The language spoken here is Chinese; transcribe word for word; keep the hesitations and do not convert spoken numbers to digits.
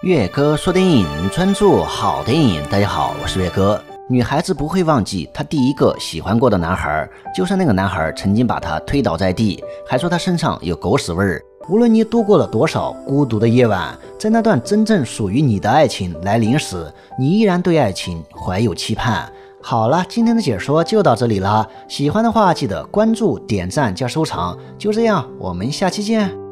岳哥说电影，专注好电影。大家好，我是岳哥。女孩子不会忘记她第一个喜欢过的男孩，就算那个男孩曾经把她推倒在地，还说她身上有狗屎味儿。无论你度过了多少孤独的夜晚，在那段真正属于你的爱情来临时，你依然对爱情怀有期盼。好了，今天的解说就到这里了，喜欢的话记得关注、点赞加收藏。就这样，我们下期见。